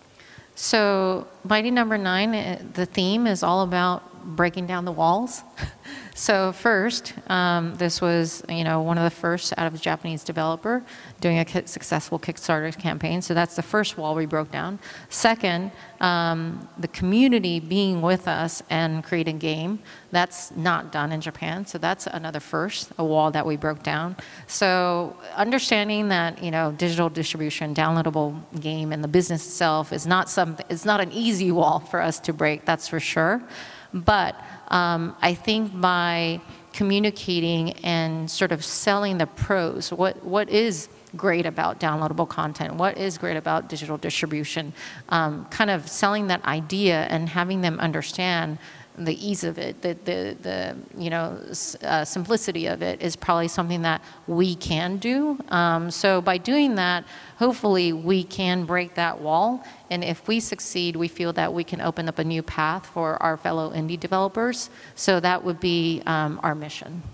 So Mighty Number Nine, the theme is all about breaking down the walls. So first, um, this was, you know, one of the first out of a Japanese developer doing a ki- successful Kickstarter campaign. So that's the first wall we broke down. Second, um, the community being with us and creating a game. That's not done in Japan. So that's another first, a wall that we broke down. So understanding that, you know, digital distribution, downloadable game, and the business itself is not something, it's not an easy wall for us to break, that's for sure. But um, I think by communicating and sort of selling the pros, what, what is great about downloadable content, what is great about digital distribution, um, kind of selling that idea and having them understand the ease of it, the, the, the you know, uh, simplicity of it is probably something that we can do. Um, so by doing that, hopefully we can break that wall. And if we succeed, we feel that we can open up a new path for our fellow indie developers. So that would be um, our mission.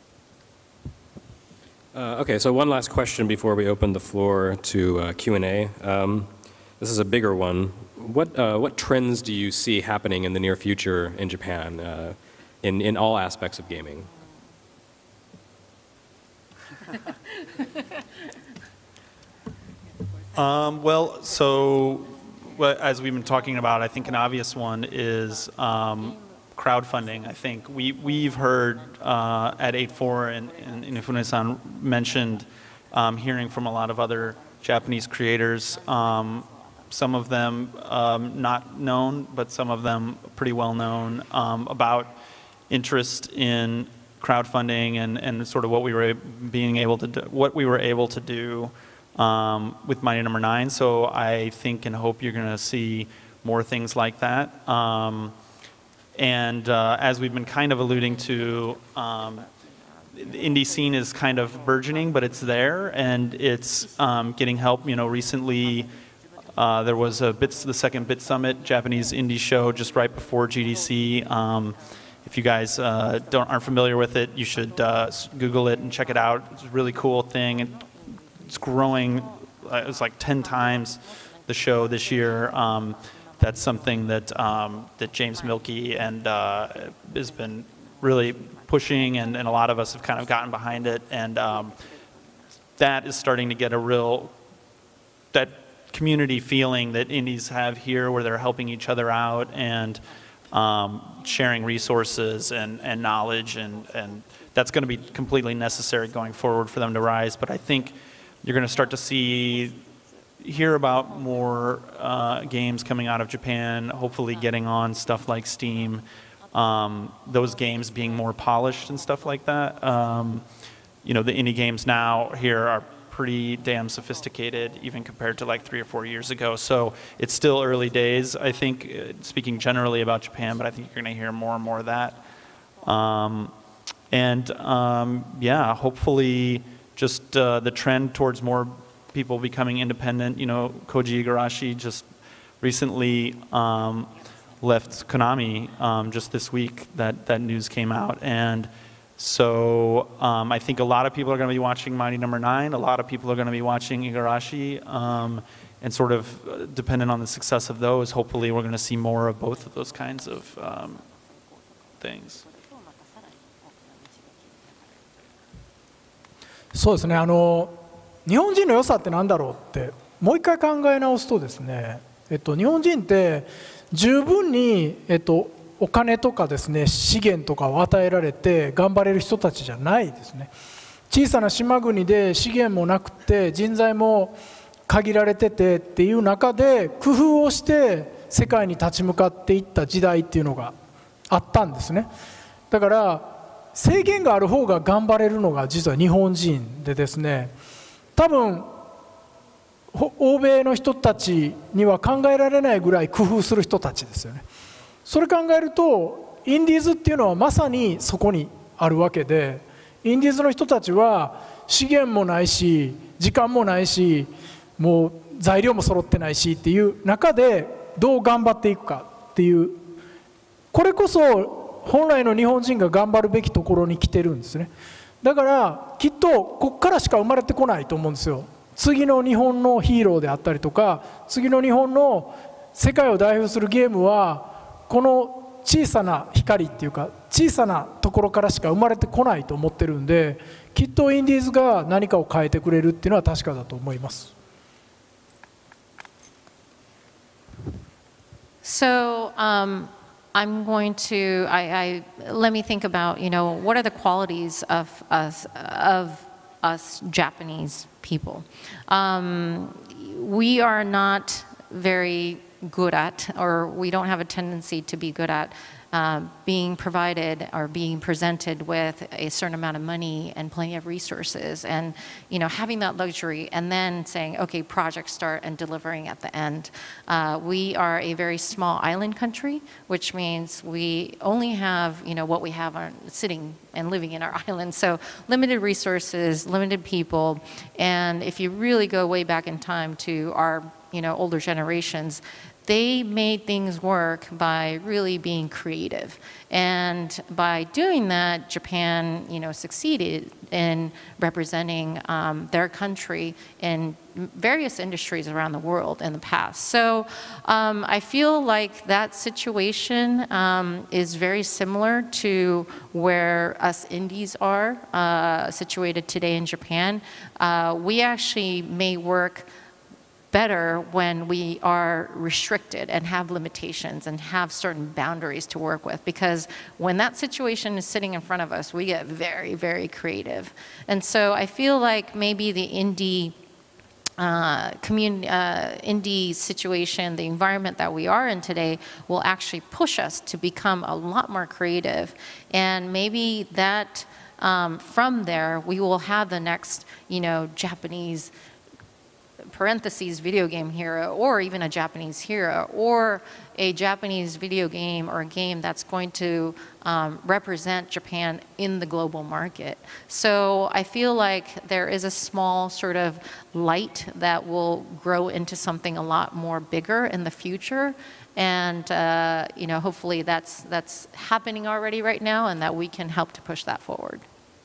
Uh, okay, so one last question before we open the floor to uh, Q and A. Um, this is a bigger one. What, uh, what trends do you see happening in the near future in Japan uh, in, in all aspects of gaming?
Um, well, so well, as we've been talking about, I think an obvious one is um, crowdfunding. I think we, we've heard uh, at eight four and, and Inafune-san mentioned um, hearing from a lot of other Japanese creators, um, some of them um, not known, but some of them pretty well known, um, about interest in crowdfunding and, and sort of what we were being able to do, what we were able to do um, with Mighty Number Nine. So I think and hope you're going to see more things like that. Um, and uh, as we've been kind of alluding to, um, the indie scene is kind of burgeoning, but it's there and it's um, getting help. You know, recently. Uh, there was a Bits, the second Bit Summit, Japanese indie show, just right before G D C. Um, if you guys uh, don't aren't familiar with it, you should uh, Google it and check it out. It's a really cool thing. It, it's growing. Uh, it was like ten times the show this year. Um, that's something that um, that James Milkey and uh, has been really pushing, and, and a lot of us have kind of gotten behind it. And um, that is starting to get a real that. community feeling that indies have here, where they're helping each other out and um, sharing resources and, and knowledge, and, and that's going to be completely necessary going forward for them to rise. But I think you're going to start to see, hear about more uh, games coming out of Japan, hopefully getting on stuff like Steam, um, those games being more polished and stuff like that. Um, you know, the indie games now here are pretty damn sophisticated, even compared to like three or four years ago. So it's still early days, I think, uh, speaking generally about Japan, but I think you're going to hear more and more of that. Um, and um, yeah, hopefully just uh, the trend towards more people becoming independent. You know, Koji Igarashi just recently um, left Konami um, just this week. That, that news came out. And So um, I think a lot of people are going to be watching Mighty Number Nine. A lot of people are going to be watching Igarashi. Um, and sort of uh, dependent on the success of those, hopefully we're going to see more of both of those kinds of um, things.
そうですね、あの日本人の良さって何だろうってもう一回考え直すとですね、えっと、日本人って十分に、えっと、お金とかですね資源とかを与えられて頑張れる人たちじゃないですね。小さな島国で資源もなくて人材も限られててっていう中で工夫をして世界に立ち向かっていった時代っていうのがあったんですね。だから制限がある方が頑張れるのが実は日本人でですね、多分欧米の人たちには考えられないぐらい工夫する人たちですよね。それ考えるとインディーズっていうのはまさにそこにあるわけで、インディーズの人たちは資源もないし時間もないしもう材料も揃ってないしっていう中でどう頑張っていくかっていう、これこそ本来の日本人が頑張るべきところに来てるんですね。だからきっとここからしか生まれてこないと思うんですよ。次の日本のヒーローであったりとか次の日本の世界を代表するゲームはこの小さな光っていうか小さなところからしか生まれてこないと思ってるんで、きっとインディーズが何かを変えてくれるっていうのは確かだと思います。
So, um, I'm going to, I, I, let me think about, you know, what are the qualities of us, of us Japanese people? Um, we are not very good at, or we don't have a tendency to be good at uh, being provided or being presented with a certain amount of money and plenty of resources and, you know, having that luxury and then saying, okay, project start and delivering at the end. Uh, we are a very small island country, which means we only have, you know, what we have on, sitting and living in our island. So limited resources, limited people, and if you really go way back in time to our, you know, older generations, they made things work by really being creative. And by doing that, Japan, you know, succeeded in representing um, their country in various industries around the world in the past. So um, I feel like that situation um, is very similar to where us indies are uh, situated today in Japan. Uh, we actually may work better when we are restricted and have limitations and have certain boundaries to work with, because when that situation is sitting in front of us, we get very, very creative. And so I feel like maybe the indie uh, community, uh, indie situation, the environment that we are in today will actually push us to become a lot more creative. And maybe that um, from there, we will have the next, you know, Japanese parentheses video game hero, or even a Japanese hero, or a Japanese video game or a game that's going to um, represent Japan in the global market. So I feel like there is a small sort of light that will grow into something a lot more bigger in the future. And uh, you know, hopefully that's, that's happening already right now, and that we can help to push that forward.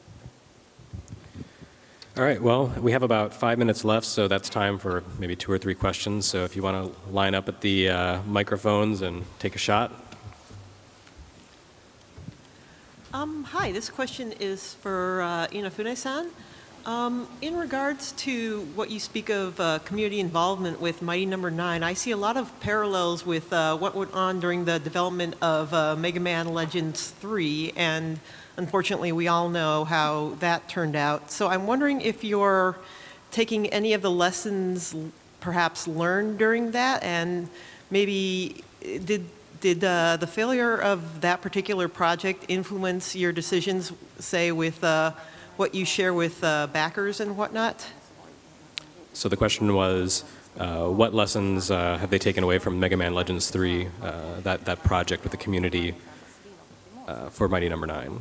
All right, well, we have about five minutes left, so that's time for maybe two or three questions. So if you want to line up at the uh, microphones and take a shot.
Um, hi, this question is for uh, Inafune-san. Um, in regards to what you speak of uh, community involvement with Mighty Number Nine, I see a lot of parallels with uh, what went on during the development of uh, Mega Man Legends three, and unfortunately, we all know how that turned out. So I'm wondering if you're taking any of the lessons perhaps learned during that, and maybe did, did uh, the failure of that particular project influence your decisions, say, with uh, what you share with uh, backers and whatnot?
So the question was, uh, what lessons uh, have they taken away from Mega Man Legends three, uh, that, that project with the community uh, for Mighty Number Nine?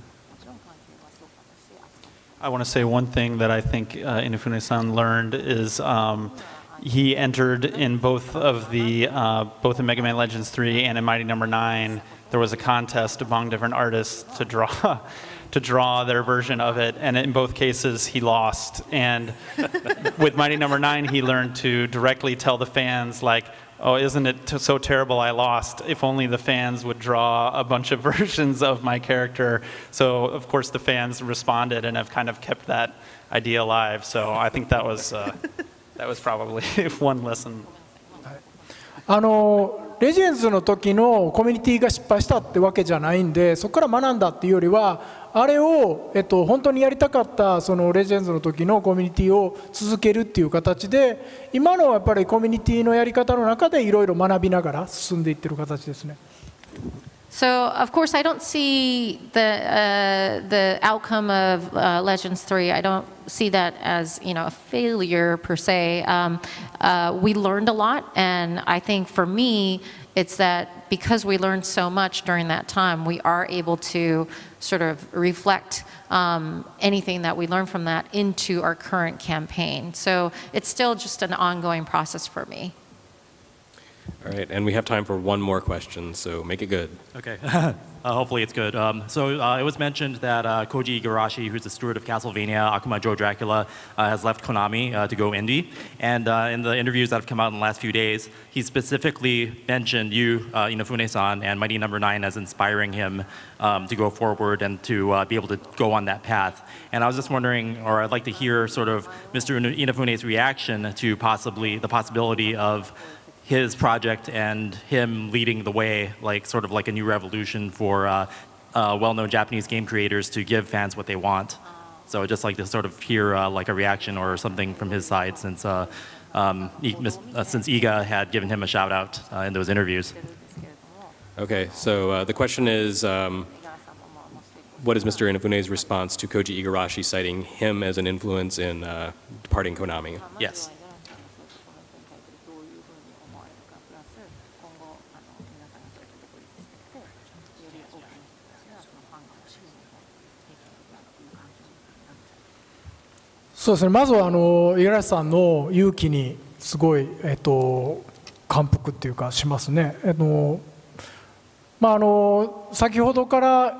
I want to say one thing that I think uh, Inafune-san learned is um, he entered in both of the, uh, both in Mega Man Legends three and in Mighty Number Nine, there was a contest among different artists to draw to draw their version of it, and in both cases he lost. And with Mighty Number Nine, he learned to directly tell the fans, like, oh, isn't it t- so terrible I lost? If only the fans would draw a bunch of versions of my character. So of course the fans responded and have kind of kept that idea alive. So I think that was uh, that was probably one lesson.
あのレジェンズの時のコミュニティが失敗したってわけじゃないんで、そこから学んだっていうよりは、あれを、えっと、本当にやりたかったそのレジェンズの時のコミュニティを続けるっていう形で、今のやっぱりコミュニティのやり方の中でいろいろ学びながら進んでいってる形ですね。
So, of course, I don't see the uh, the outcome of uh, Legends three. I don't see that as, you know, a failure per se. Um, uh, we learned a lot, and I think for me, it's that because we learned so much during that time, we are able to sort of reflect um, anything that we learned from that into our current campaign. So it's still just an ongoing process for me.
All right, and we have time for one more question, so make it good.
Okay. uh, hopefully it's good. Um, so uh, it was mentioned that uh, Koji Igarashi, who's the steward of Castlevania, Akuma Joe Dracula, uh, has left Konami uh, to go indie. And uh, in the interviews that have come out in the last few days, he specifically mentioned you, uh, Inafune-san, and Mighty Number Nine as inspiring him um, to go forward and to uh, be able to go on that path. And I was just wondering, or I'd like to hear sort of Mister Inafune's reaction to possibly the possibility of his project and him leading the way, like sort of like a new revolution for uh, uh, well-known Japanese game creators to give fans what they want. So I'd just like to sort of hear uh, like a reaction or something from his side, since uh, um, I, uh, since Iga had given him a shout out uh, in those interviews.
Okay, so uh, the question is, um, what is Mister Inafune's response to Koji Igarashi citing him as an influence in uh, departing Konami?
Yes.
そうですね、まずはあの五十嵐さんの勇気にすごい、えっと、感服っていうかしますね。えっとまあ、あの先ほどから、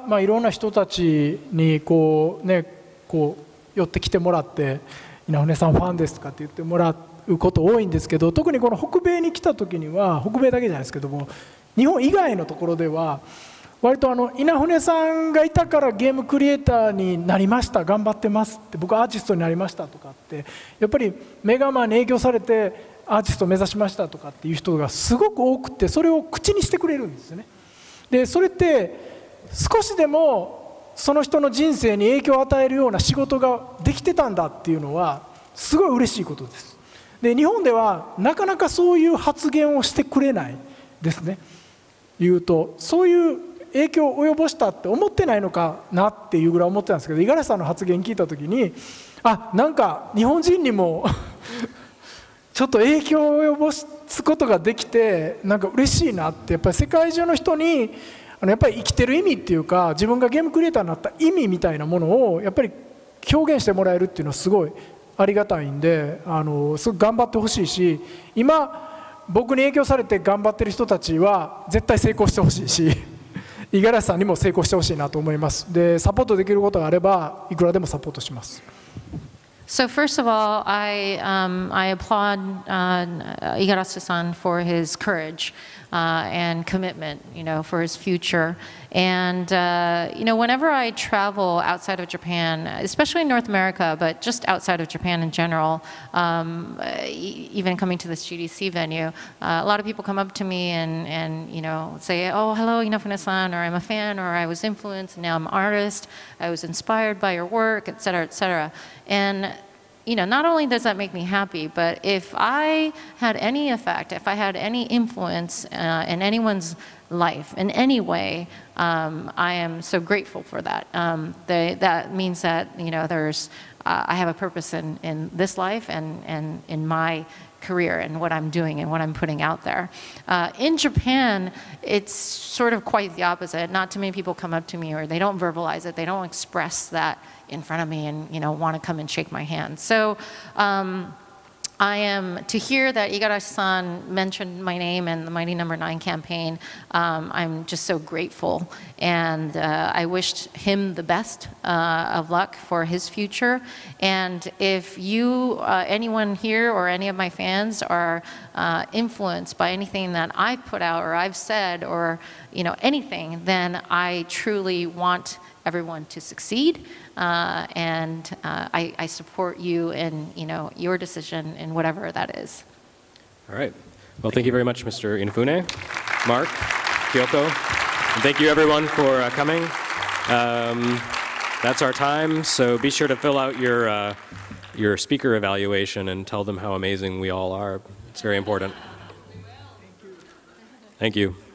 まあ、いろんな人たちにこう、ね、こう寄ってきてもらって「稲船さんファンです」とかって言ってもらうこと多いんですけど、特にこの北米に来た時には、北米だけじゃないですけども、日本以外のところでは割とあの稲船さんがいたからゲームクリエイターになりました、頑張ってますって、僕アーティストになりましたとかって、やっぱりメガマンに影響されてアーティストを目指しましたとかっていう人がすごく多くて、それを口にしてくれるんですよね。でそれって少しでもその人の人生に影響を与えるような仕事ができてたんだっていうのはすごい嬉しいことです。で日本ではなかなかそういう発言をしてくれないですね。言うとそういう影響を及ぼしたって思ってないのかなっていうぐらい思ってたんですけど、五十嵐さんの発言聞いた時に、あ、なんか日本人にもちょっと影響を及ぼすことができてなんか嬉しいなって、やっぱり世界中の人にあのやっぱり生きてる意味っていうか、自分がゲームクリエイターになった意味みたいなものをやっぱり表現してもらえるっていうのはすごいありがたいんで、あのすごく頑張ってほしいし、今僕に影響されて頑張ってる人たちは絶対成功してほしいし、五十嵐さんにも成功してほしいなと思います。でサポートできることがあればいくらでもサポートします。
So first of all, I, um, I applaud uh, Igarashi-san for his courage uh, and commitment, you know, for his future. And, uh, you know, whenever I travel outside of Japan, especially in North America, but just outside of Japan in general, um, even coming to this G D C venue, uh, a lot of people come up to me and, and you know, say, oh, hello, Inafune-san, or I'm a fan, or I was influenced, and now I'm an artist, I was inspired by your work, et cetera, et cetera. And you know, not only does that make me happy, but if I had any effect, if I had any influence uh, in anyone's life in any way, um, I am so grateful for that. Um, they, that means that, you know, there's, uh, I have a purpose in, in this life and, and in my career and what I'm doing and what I'm putting out there. Uh, in Japan, it's sort of quite the opposite. Not too many people come up to me, or they don't verbalize it, they don't express that in front of me and, you know, want to come and shake my hand. So um, I am, to hear that Igarashi-san mentioned my name and the Mighty Number Nine campaign, um, I'm just so grateful. And uh, I wished him the best uh, of luck for his future. And if you, uh, anyone here or any of my fans are uh, influenced by anything that I've put out or I've said or, you know, anything, then I truly want everyone to succeed, uh, and uh, I, I support you in, you know, your decision in whatever that is.
All right. Well, thank you very much, Mister Inafune, Mark, Kyoko, and thank you everyone for uh, coming. Um, that's our time, so be sure to fill out your, uh, your speaker evaluation and tell them how amazing we all are. It's very important. Thank you.